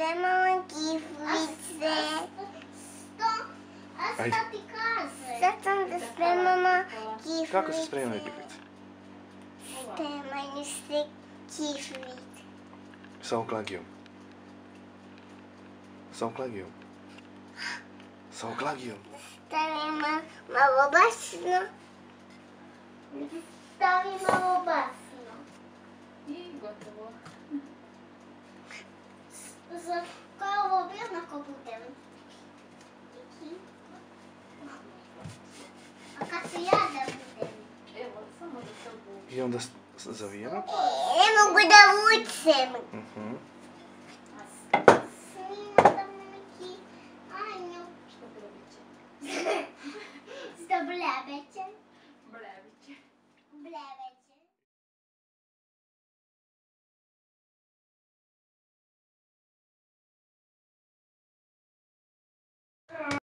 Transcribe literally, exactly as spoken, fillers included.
Spremamo kiflice. A šta ti kaže? Sad sam da spremamo kiflice. Kako se spremaju kiflice? Spremaju se kiflice. Sa oklagijom. Sa oklagijom. Sa oklagijom. Stavimo malo basno. Stavi malo basno. I gotovo. Za kao ovo bi jednako budem. A kad se ja da budem? Evo, samo da se obuči. I onda s- zavijemo. Ne mogu da vučem. Mhm.